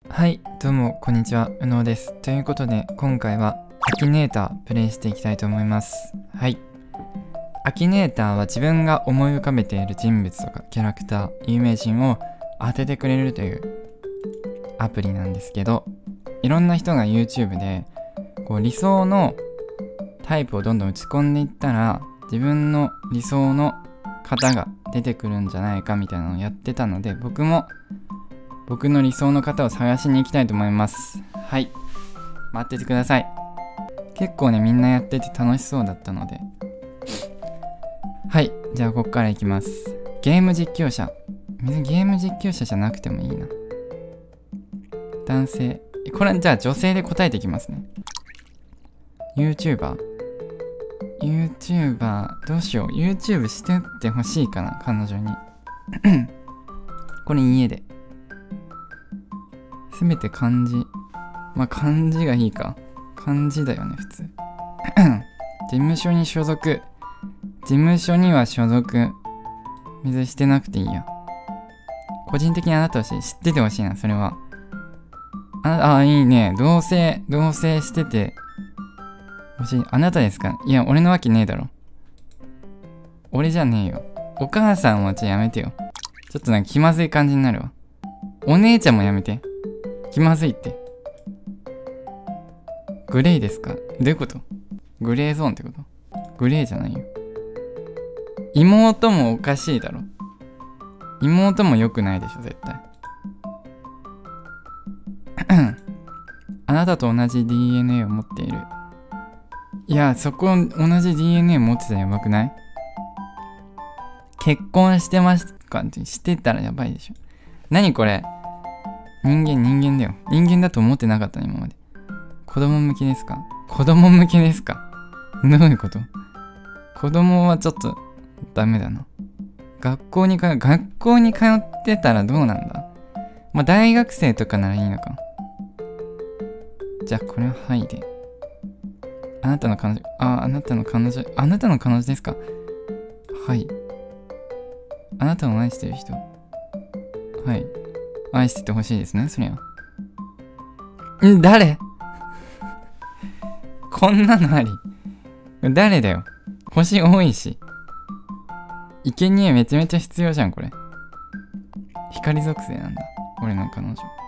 はい、どうもこんにちは、うのうです。ということで、今回はアキネータープレイしていきたいと思います。はい。アキネーターは自分が思い浮かべている人物とかキャラクター、有名人を当ててくれるというアプリなんですけど、いろんな人が YouTube で理想のタイプをどんどん打ち込んでいったら、自分の理想の方が出てくるんじゃないかみたいなのをやってたので、僕も僕の理想の方を探しに行きたいと思います。はい、待っててください。結構ね、みんなやってて楽しそうだったので。はい、じゃあここからいきます。ゲーム実況者。別にゲーム実況者じゃなくてもいいな。男性。これじゃあ女性で答えていきますね。 YouTuber どうしよう。 YouTube してってほしいかな、彼女にこれ家ですべて漢字。まあ漢字がいいか。漢字だよね普通事務所に所属。事務所には所属別にしてなくていいや。個人的にあなたを知っててほしいな。それはいいね。同棲しててほしい。あなたですか？いや、俺のわけねえだろ。俺じゃねえよ。お母さんはやめてよ。ちょっとなんか気まずい感じになるわ。お姉ちゃんもやめて。気まずいって。グレーですか？どういうこと？グレーゾーンってこと？グレーじゃないよ。妹もおかしいだろ。妹も良くないでしょ絶対あなたと同じ DNA を持っている。いや、そこ同じ DNA 持ってたらやばくない？結婚してますかってしてたらやばいでしょ。何これ？人間だよ。人間だと思ってなかったね今まで。子供向けですか？どういうこと？子供はちょっとダメだな。学校に通ってたらどうなんだ？まあ大学生とかならいいのか。じゃあこれははいで。あなたの彼女ですか？はい。あなたを愛してる人。はい。愛しててほしいですね、そりゃ。誰？こんなのあり？誰だよ。星多いし。生贄めちゃめちゃ必要じゃんこれ。光属性なんだ、俺の彼女。